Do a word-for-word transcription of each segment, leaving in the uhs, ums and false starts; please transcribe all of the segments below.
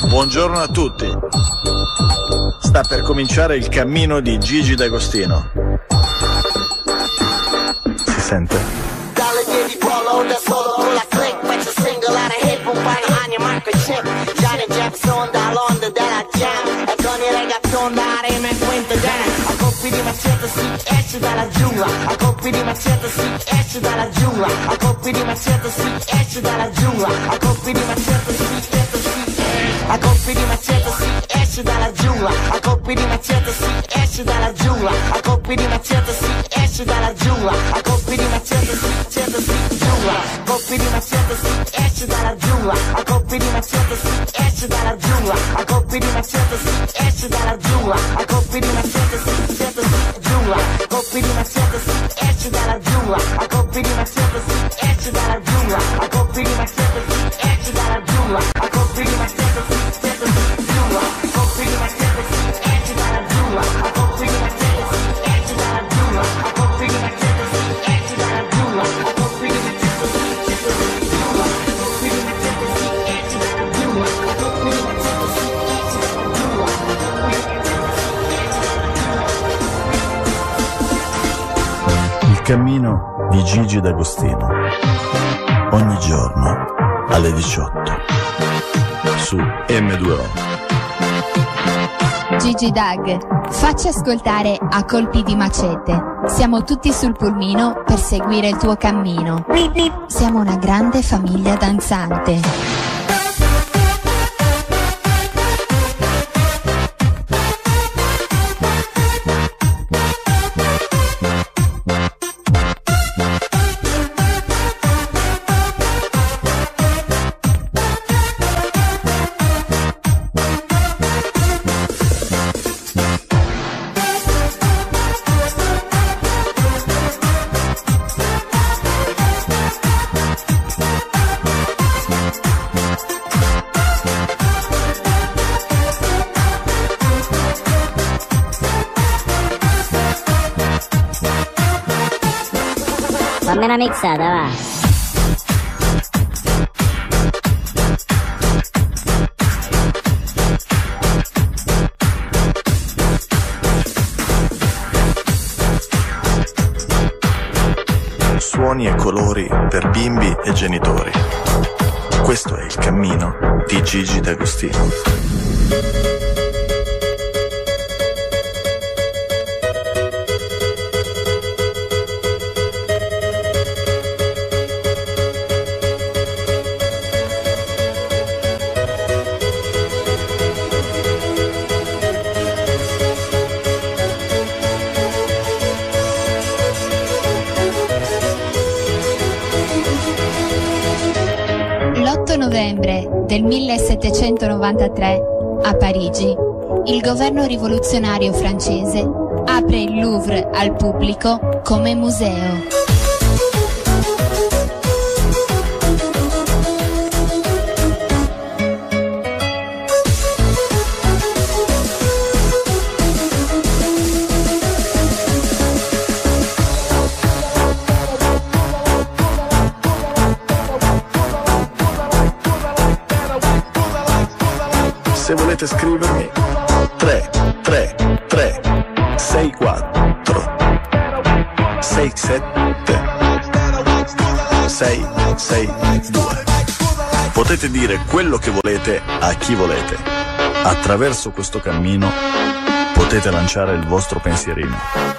Buongiorno a tutti. Sta per cominciare il cammino di Gigi D'Agostino. Si sente? Dalle piedi polo da solo con la click, faccio singolare hip un paio anni a Marco Chip. Johnny Jefferson dall'onda della jam e con i reggaeton da rima e quinto dance. A colpi di macete si esce dalla giungla, a colpi di macete si esce dalla giungla, a colpi di macete si esce dalla giungla, a colpi di macete si esce si a colpi di macete si esce dalla giungla, a colpi di macete si esce dalla giungla, a colpi di macete si esce dalla giungla, a colpi di macete si macete si giungla, a colpi di macete si esce dalla giungla, a colpi di macete si esce dalla giungla, a colpi di macete si esce dalla giungla, a colpi di macete si macete si giungla, a colpi di macete si esce dalla giungla, a colpi di macete si esce dalla giungla, a colpi di macete si esce dalla giungla, a colpi di macete si macete si giungla, a colpi di macete si esce dalla giungla, a colpi di macete si esce dalla giungla, a colpi di macete si esce dalla giungla, a colpi di macete si macete si giungla, a colpi di macete si esce dalla giungla, a colpi di macete si esce dalla giungla. Il cammino di Gigi D'Agostino. Ogni giorno alle diciotto su emme due o. Gigi Dag, facci ascoltare A colpi di macete. Siamo tutti sul pulmino per seguire il tuo cammino. Siamo una grande famiglia danzante. Fammi una mixata, va. Suoni e colori per bimbi e genitori. Questo è il cammino di Gigi D'Agostino. L'otto novembre del millesettecentonovantatré, a Parigi, il governo rivoluzionario francese apre il Louvre al pubblico come museo. Se volete scrivermi, tre tre tre sei quattro sei sette sei sei due. Potete dire quello che volete a chi volete. Attraverso questo cammino potete lanciare il vostro pensierino.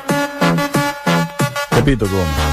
Capito come?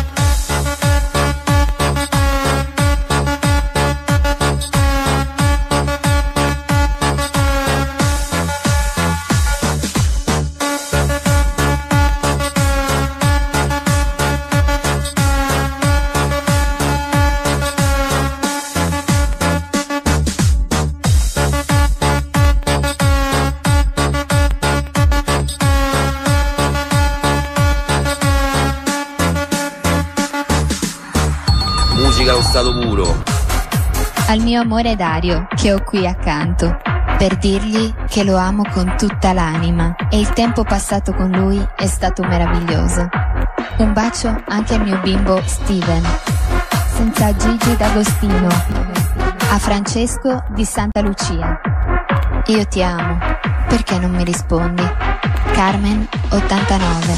Musica allo stato puro. Al mio amore Dario, che ho qui accanto, per dirgli che lo amo con tutta l'anima e il tempo passato con lui è stato meraviglioso. Un bacio anche al mio bimbo Steven. Senza Gigi D'Agostino. A Francesco di Santa Lucia. Io ti amo, perché non mi rispondi? Carmen ottantanove.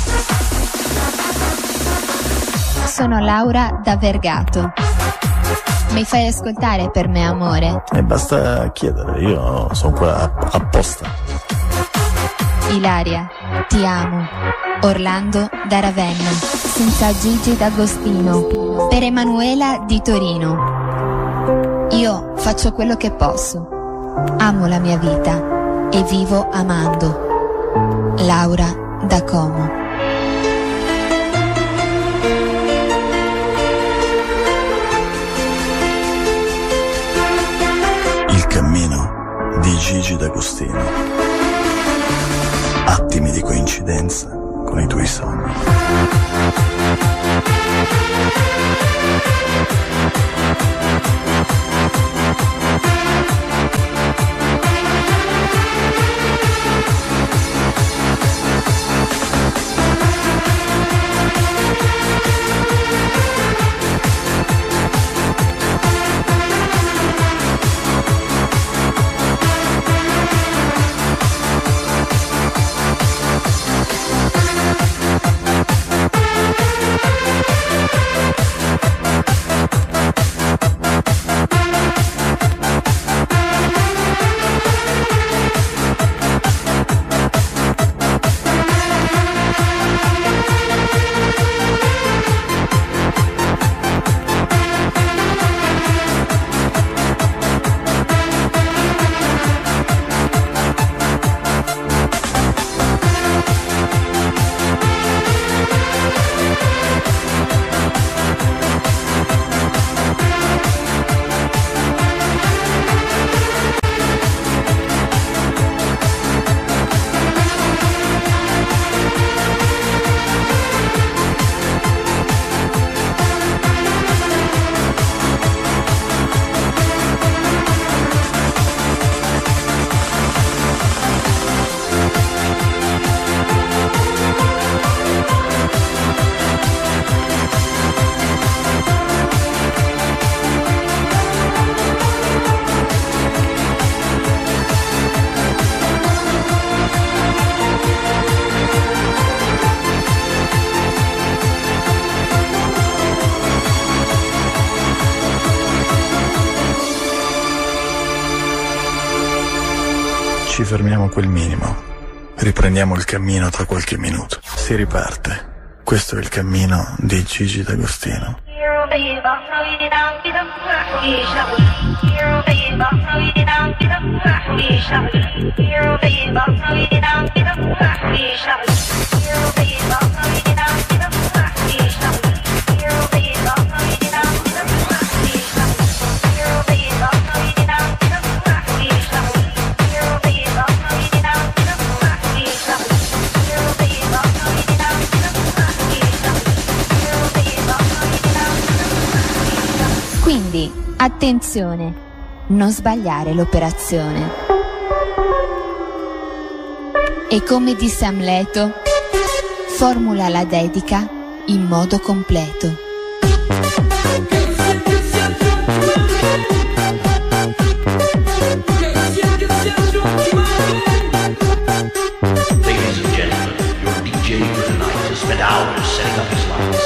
Sono Laura da Vergato. Mi fai ascoltare Per me amore? E basta chiedere, io sono qua apposta. Ilaria, ti amo. Orlando da Ravenna. Senza Gigi D'Agostino. Per Emanuela di Torino. Io faccio quello che posso. Amo la mia vita e vivo amando. Laura da Como. Il cammino di Gigi D'Agostino. Attimi di coincidenza con i tuoi sogni. Ci fermiamo a quel minimo. Riprendiamo il cammino tra qualche minuto. Si riparte. Questo è il cammino di Gigi D'Agostino. Quindi, attenzione, non sbagliare l'operazione. E come disse Amleto, formula la dedica in modo completo. Ladies and gentlemen, your D J for tonight has spent hours setting up his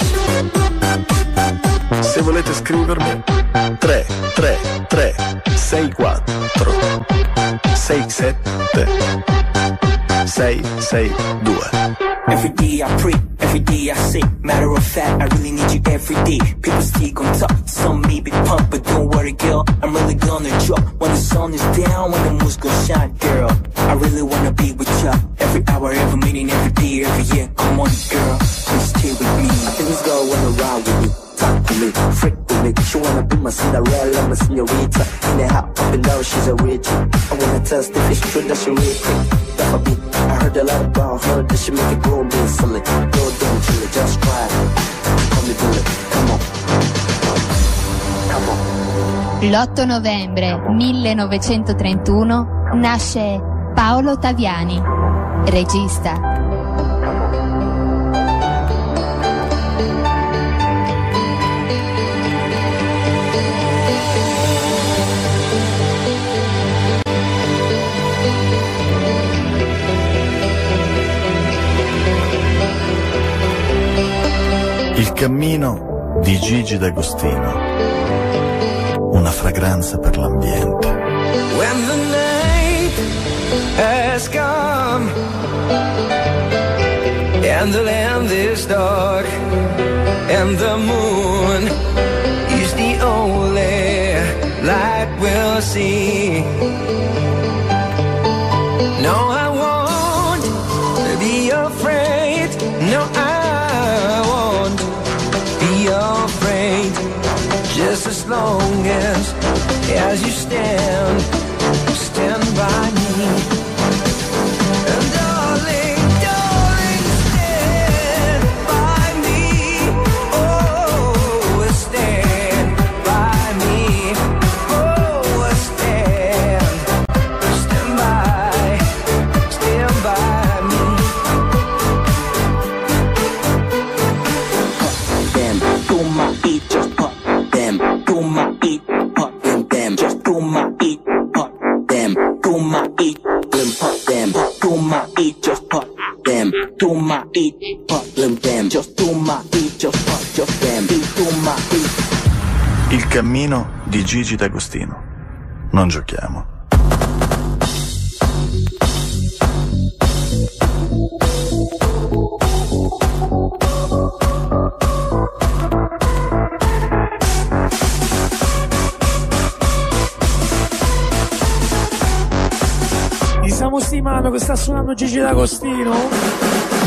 lights. Se volete scrivermi, tre tre tre sei quattro sei sette sei sei due. Every day I pray, every day I say, matter of fact, I really need you every day. People still gon' talk, some may be pumped, but don't worry girl, I'm really gonna drop. When the sun is down, when the moon's gon' shine, girl, I really wanna be with ya. Every hour, every minute, every day, every year, come on girl, please stay with me. I think this girl wanna ride with me, talk to me, freak with me. She wanna be my Cinderella, my señorita. In the hot up and down, she's a rich. I wanna test if it's true that she really quick. That I I heard a lot about her, that she make it grow me silly. No, don't chill it, just try it. Come me do it, come on. Come on. L'otto novembre millenovecentotrentuno nasce Paolo Taviani, regista. cammino di Gigi D'Agostino, una fragranza per l'ambiente. When the night has come and the land is dark and the moon is the only light we'll see. No, I won't be afraid. No, I won't be afraid. Just as long as, as you stand, stand by me. And darling, darling, stand by me. Oh, stand by me. Oh, stand, stand by, stand by me. Put them to my feet, just put them to my feet, put them, them, just to my feet, put them to my feet, them, put them to my feet, just put them to my feet, put them, them, just to my feet, just put just them to my feet. Il cammino di Gigi D'Agostino. Non giochiamo. Gli stiamo stimando che sta suonando Gigi D'Agostino.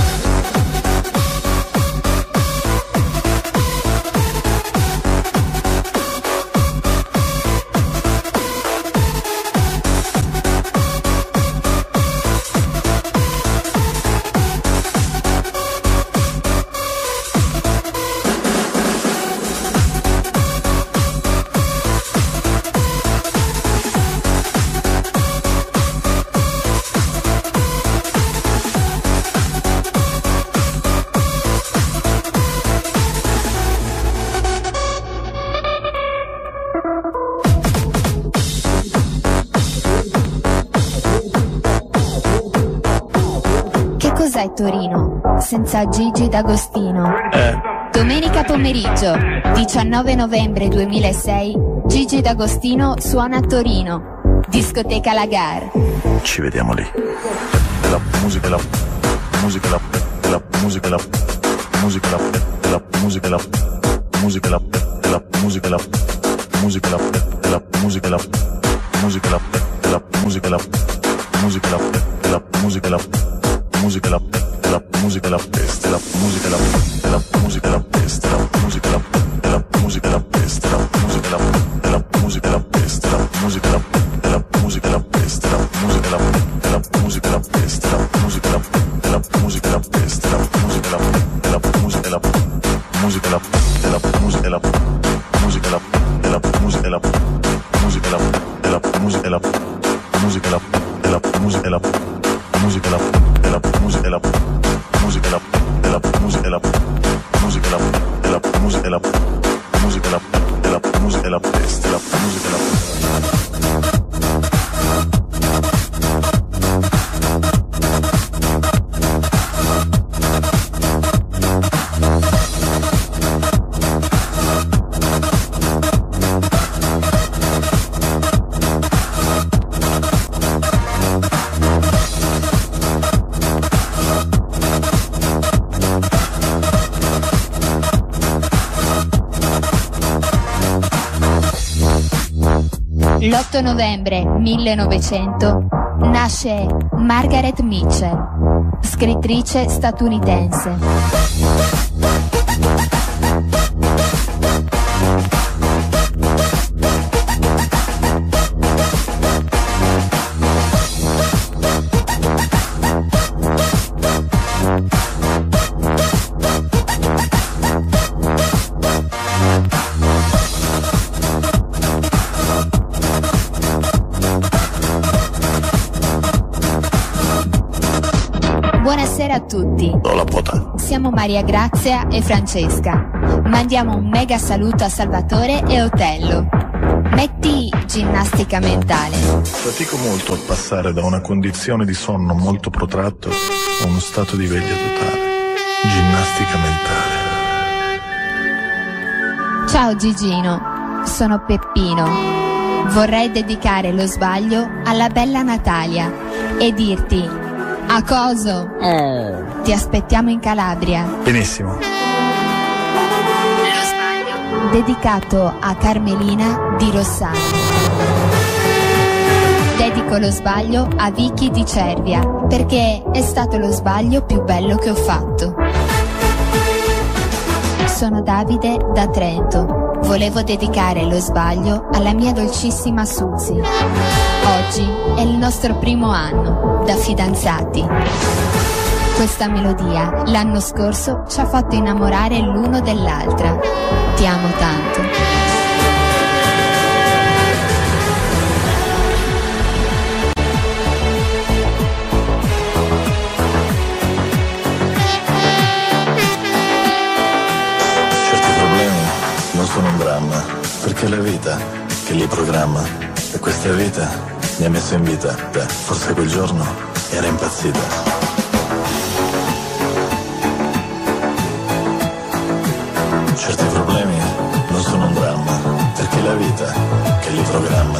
Cos'è Torino senza Gigi D'Agostino? Eh. Domenica pomeriggio, diciannove novembre duemilasei, Gigi D'Agostino suona a Torino, discoteca Lagar. Ci vediamo lì. La musica, la musica, la la musica, la musica, la la musica, la musica, la la musica, la musica, la la musica, la musica, la la musica, la musica, la la musica, la musica, la la musica, la peste, la musica, la la musica, la peste, la musica, la la musica, la peste, la musica, la la musica, la peste, la musica, la la musica, la peste, la musica, la la musica, la peste, la musica, la la musica, la peste, la musica, la la musica, la musica, la la musica, la musica, la la musica, la musica, la la musica, la musica, la la musica, la musica, la della musica, la musica, la della musica, la musica, la della musica, la musica, la della musica, la peste, la musica, la L'otto novembre millenovecento nasce Margaret Mitchell, scrittrice statunitense. Buonasera a tutti. Siamo Maria Grazia e Francesca. Mandiamo un mega saluto a Salvatore e Otello. Metti ginnastica mentale. Fatico molto a passare da una condizione di sonno molto protratto a uno stato di veglia totale. Ginnastica mentale. Ciao Gigino, sono Peppino. Vorrei dedicare lo sbaglio alla bella Natalia e dirti: a coso? Oh. Ti aspettiamo in Calabria. Benissimo. Lo sbaglio dedicato a Carmelina di Rossano. Dedico lo sbaglio a Vicky di Cervia, perché è stato lo sbaglio più bello che ho fatto. Sono Davide da Trento. Volevo dedicare lo sbaglio alla mia dolcissima Suzy. Oggi è il nostro primo anno da fidanzati. Questa melodia l'anno scorso ci ha fatto innamorare l'uno dell'altra. Ti amo tanto. Sono un dramma, perché è la vita che li programma, e questa vita mi ha messo in vita. Beh, forse quel giorno era impazzita. Certi problemi non sono un dramma, perché è la vita che li programma,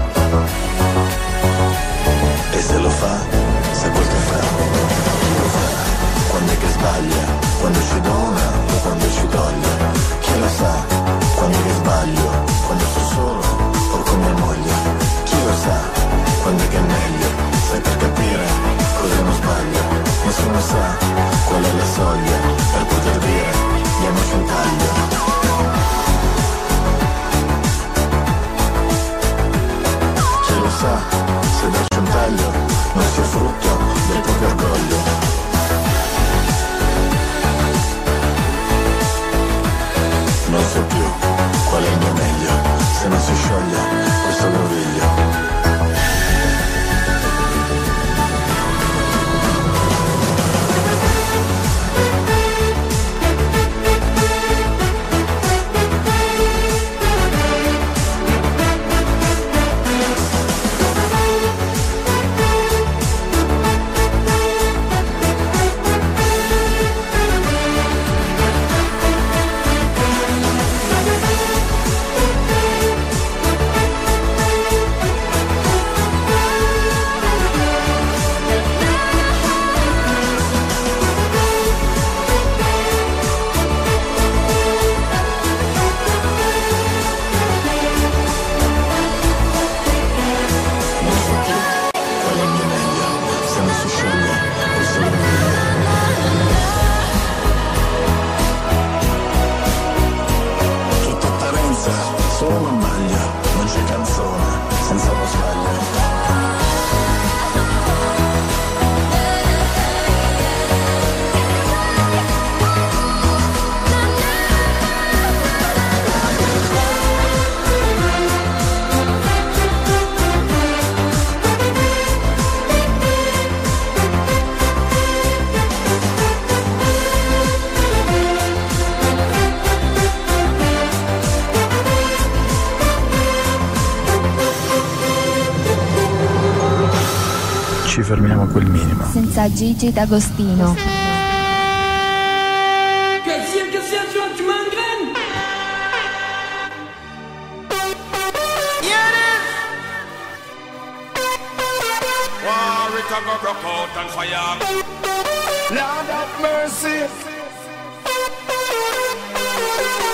e se lo fa, sa quel che fa. Lo fa quando è che sbaglia, quando ci dona o quando ci toglie. Chi lo sa? Quando che sbaglio, quando sto solo o con mia moglie. Chi lo sa, quando è che è meglio, sai, per capire cosa non sbaglio. Nessuno sa qual è la soglia per poter dire diamoci un taglio. Chi lo sa, se darci un taglio non sia frutto del proprio orgoglio. Non so più qual è il mio meglio, se non si scioglie questo groviglio. Fermiamo a quel minimo. Senza Gigi D'Agostino. Lord have mercy.